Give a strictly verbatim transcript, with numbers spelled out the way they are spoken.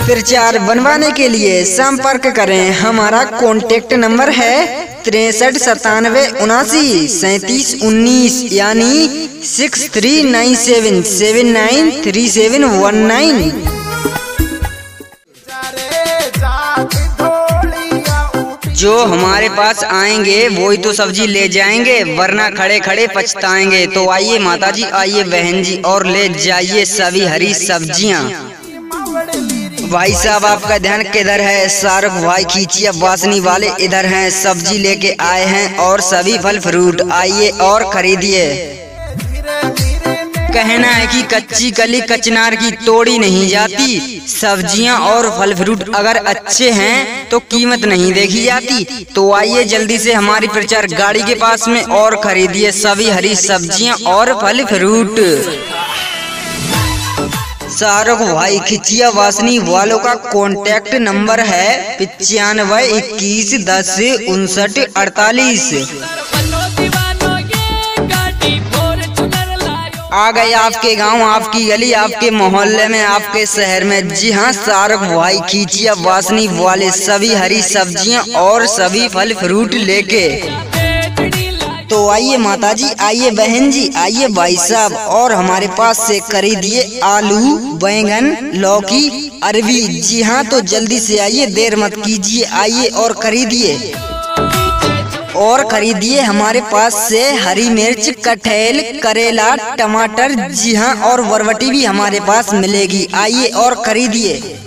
प्रचार बनवाने के लिए संपर्क करें। हमारा कॉन्टेक्ट नंबर है तिरसठ सतानवे उनासी सैतीस उन्नीस यानी six three nine seven seven nine three seven one nine. जो हमारे पास आएंगे वही तो सब्जी ले जाएंगे, वरना खड़े खड़े पछताएंगे। तो आइए माताजी, आइए बहन जी, और ले जाइए सभी हरी सब्जियां। भाई साहब आपका ध्यान किधर है? शाहरुख भाई खींचिया वासनी वाले इधर हैं, सब्जी लेके आए हैं और सभी फल फ्रूट, आइए और खरीदिए। कहना है कि कच्ची कली कचनार की तोड़ी नहीं जाती। सब्जियां और फल फ्रूट अगर अच्छे हैं तो कीमत नहीं देखी जाती। तो आइए जल्दी से हमारी प्रचार गाड़ी के पास में और खरीदिए सभी हरी सब्जियां और फल फ्रूट। शाहरुख भाई खिचिया वासनी वालों का कॉन्टेक्ट नंबर है पचानवे इक्कीस दस उनसठ अड़तालीस। आ गए आपके गांव, आपकी गली, आपके मोहल्ले में, आपके शहर में। जी हाँ, शाहरुख भाई खिचिया वासनी वाले सभी हरी सब्जियां और सभी फल फ्रूट लेके। तो आइए माताजी, आइए बहन जी, आइए भाई साहब, और हमारे पास से खरीदिए आलू, बैंगन, लौकी, अरबी। जी हाँ, तो जल्दी से आइए, देर मत कीजिए, आइए और खरीदिए और खरीदिए हमारे पास से हरी मिर्च, कटहल, करेला, टमाटर। जी हाँ, और बरबटी भी हमारे पास मिलेगी, आइए और खरीदिए।